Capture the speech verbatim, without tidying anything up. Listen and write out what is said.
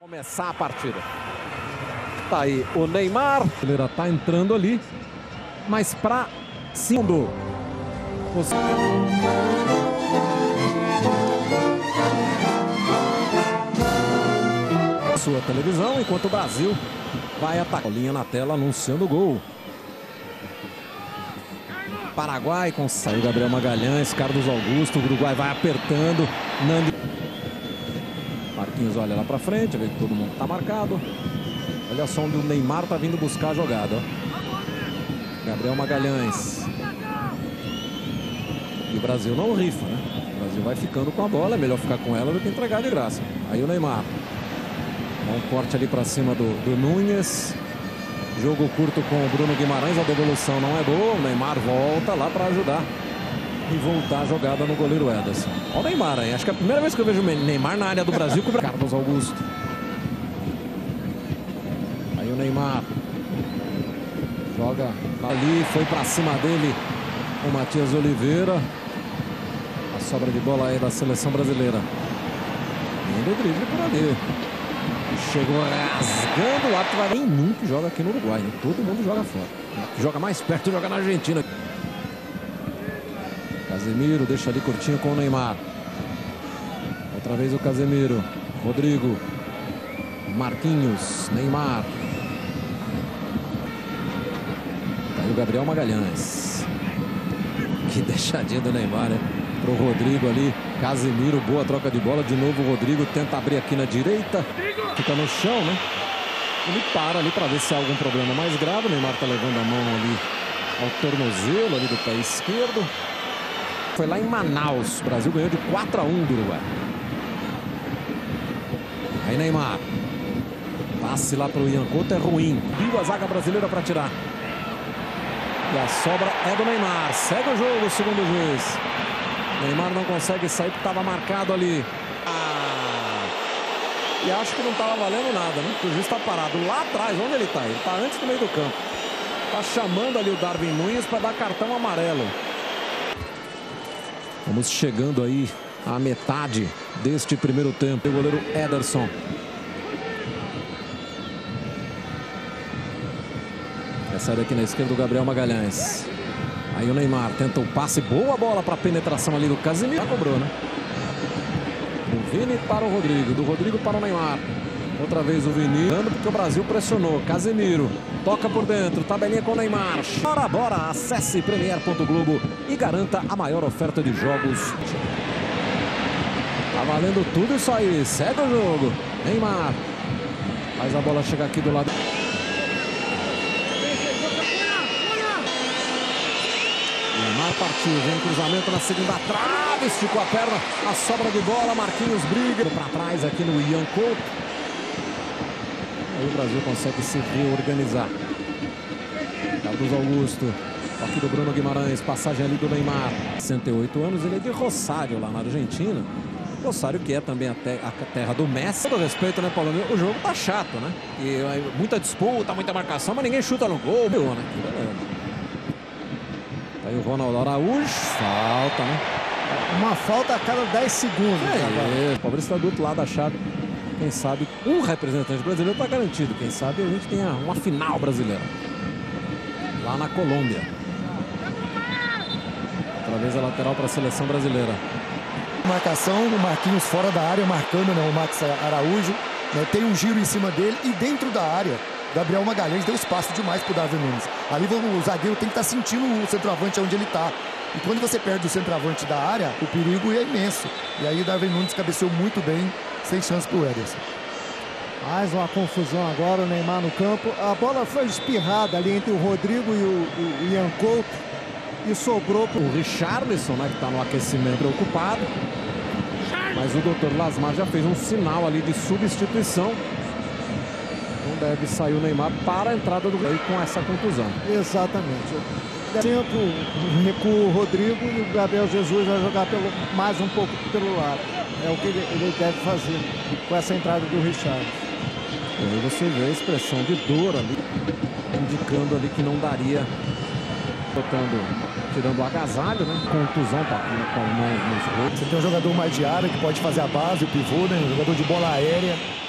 Começar a partida. Tá aí o Neymar. Ele tá entrando ali, mas para segundo. Sua televisão, enquanto o Brasil vai atacar. Linha na tela anunciando o gol. Paraguai consegue. Gabriel Magalhães, Carlos Augusto, o Uruguai vai apertando. Nandi. Marquinhos olha lá pra frente, vê que todo mundo tá marcado. Olha só onde o Neymar tá vindo buscar a jogada. Ó. Gabriel Magalhães. E o Brasil não rifa, né? O Brasil vai ficando com a bola, é melhor ficar com ela do que entregar de graça. Aí o Neymar. Dá um corte ali pra cima do, do Núñez. Jogo curto com o Bruno Guimarães, a devolução não é boa. O Neymar volta lá pra ajudar e voltar a jogada no goleiro Ederson. Olha o Neymar aí, acho que é a primeira vez que eu vejo o Neymar na área do Brasil com o Carlos Augusto. Aí o Neymar joga ali, foi pra cima dele o Matias Oliveira. A sobra de bola aí da seleção brasileira. Lindo drible por ali. Chegou rasgando o árbitro. Nenhum que joga aqui no Uruguai, né? Todo mundo joga fora. Joga mais perto, joga na Argentina. Casemiro deixa ali curtinho com o Neymar. Outra vez o Casemiro. Rodrigo. Marquinhos. Neymar. Tá aí o Gabriel Magalhães. Que deixadinha do Neymar, né? Pro Rodrigo ali. Casemiro, boa troca de bola. De novo o Rodrigo tenta abrir aqui na direita. Fica no chão, né? Ele para ali para ver se há algum problema mais grave. O Neymar tá levando a mão ali ao tornozelo ali do pé esquerdo. Foi lá em Manaus. O Brasil ganhou de quatro a um do Uruguai. Aí Neymar. Passe lá pro Ian Couto é ruim. Viu a zaga brasileira para tirar. E a sobra é do Neymar. Segue o jogo, segundo o juiz. Neymar não consegue sair porque estava marcado ali. Ah, e acho que não estava valendo nada, né? Porque o juiz está parado lá atrás. Onde ele está? Ele está antes do meio do campo. Está chamando ali o Darwin Núñez para dar cartão amarelo. Vamos chegando aí à metade deste primeiro tempo. O goleiro Ederson. Recebe aqui na esquerda o Gabriel Magalhães. Aí o Neymar tenta o passe. Boa bola para a penetração ali do Casemiro. Já cobrou, né? Do Vini para o Rodrigo. Do Rodrigo para o Neymar. Outra vez o Vini. Porque o Brasil pressionou. Casemiro. Toca por dentro. Tabelinha com o Neymar. Bora, bora. Acesse premier ponto globo e garanta a maior oferta de jogos. Tá valendo tudo isso aí. Segue o jogo. Neymar. Faz a bola chegar aqui do lado. Neymar partiu, vem cruzamento na segunda trave, esticou a perna, a sobra de bola, Marquinhos briga para trás aqui no Ian Couto. Aí o Brasil consegue se reorganizar. Carlos Augusto, aqui do Bruno Guimarães, passagem ali do Neymar. sessenta e oito anos, ele é de Rosário, lá na Argentina. Rosário que é também a, te a terra do Messi. Com respeito, né, Paulo? O jogo tá chato, né? E muita disputa, muita marcação, mas ninguém chuta no gol, meu, né? Aí o Ronaldo Araújo, falta, né? Uma falta a cada dez segundos. É, é. O Palmeiras está do outro lado da chave. Quem sabe um representante brasileiro está garantido. Quem sabe a gente tenha uma final brasileira. Lá na Colômbia. Outra vez a lateral para a seleção brasileira. Marcação, o Marquinhos fora da área, marcando, né, o Max Araújo. Né, tem um giro em cima dele e dentro da área. Gabriel Magalhães deu espaço demais para o Darwin Núñez. Ali o zagueiro tem que estar sentindo o centroavante onde ele está. E quando você perde o centroavante da área, o perigo é imenso. E aí o Darwin Núñez cabeceou muito bem, sem chance para o Ederson. Mais uma confusão agora, o Neymar no campo. A bola foi espirrada ali entre o Rodrigo e o, o Ian Couto. E sobrou para o Richarlison, né, que está no aquecimento preocupado. Mas o doutor Lasmar já fez um sinal ali de substituição. Não deve sair o Neymar para a entrada do Rei com essa contusão. Exatamente. Centro, recua o Rodrigo e o Gabriel Jesus vai jogar pelo, mais um pouco pelo lado. É o que ele, ele deve fazer com essa entrada do Richard. E aí você vê a expressão de dor ali, indicando ali que não daria, botando, tirando o agasalho, né? Contusão tá aqui com a mão nos rolos. Você tem um jogador mais de área que pode fazer a base, o pivô, né? Um jogador de bola aérea.